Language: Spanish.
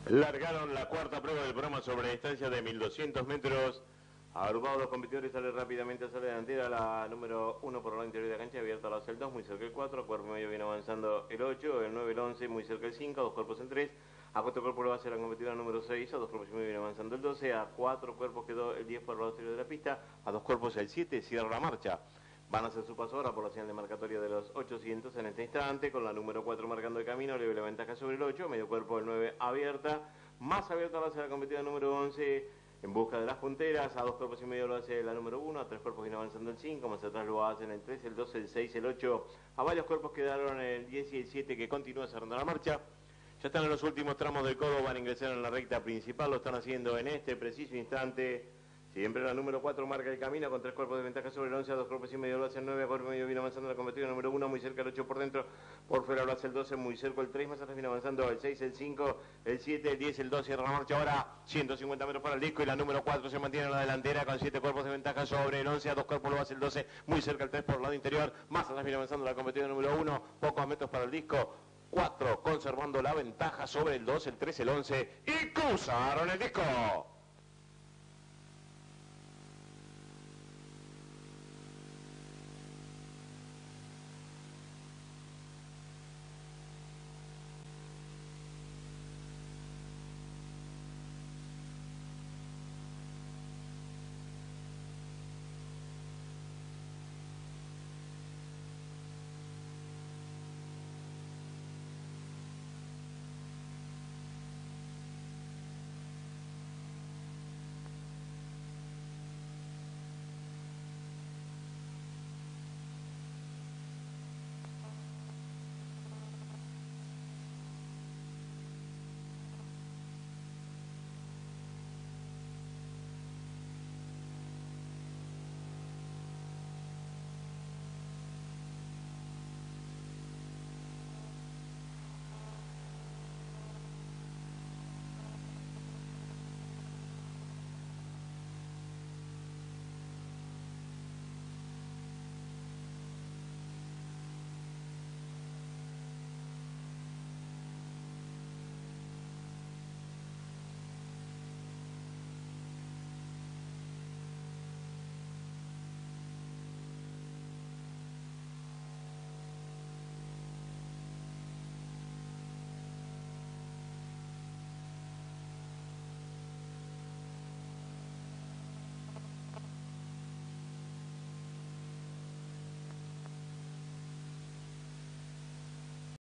Largaron la cuarta prueba del programa sobre distancia de 1200 metros. Agrupados los competidores, sale rápidamente hacia la delantera la número 1 por la interior de la cancha, abierta hacia el 2, muy cerca el 4, cuerpo medio viene avanzando el 8, el 9, el 11, muy cerca el 5, a 2 cuerpos en 3, a 4 cuerpos lo va a hacer la competidora número 6, a 2 cuerpos y medio viene avanzando el 12, a 4 cuerpos quedó el 10 por el lado exterior de la pista, a 2 cuerpos el 7, cierra la marcha. Van a hacer su paso ahora por la señal de marcatoria de los 800 en este instante, con la número 4 marcando el camino, le ve la ventaja sobre el 8, medio cuerpo el 9 abierta, más abierta va a ser la competidora número 11, en busca de las punteras, a 2 cuerpos y medio lo hace la número 1, a 3 cuerpos viene avanzando el 5, más atrás lo hacen el 3, el 12, el 6, el 8, a varios cuerpos quedaron el 10 y el 7 que continúa cerrando la marcha. Ya están en los últimos tramos del codo, van a ingresar en la recta principal, lo están haciendo en este preciso instante. Siempre la número 4 marca el camino con 3 cuerpos de ventaja sobre el 11, a 2 cuerpos y medio lo hace el 9, a cuerpo y medio viene avanzando la competidora número 1, muy cerca el 8 por dentro, por fuera lo hace el 12, muy cerca el 3, más atrás viene avanzando el 6, el 5, el 7, el 10, el 2, cierra la marcha ahora, 150 metros para el disco y la número 4 se mantiene en la delantera con 7 cuerpos de ventaja sobre el 11, a 2 cuerpos lo hace el 12, muy cerca el 3 por el lado interior, más atrás viene avanzando la competidora número 1, pocos metros para el disco, 4 conservando la ventaja sobre el 2, el 3, el 11 y cruzaron el disco.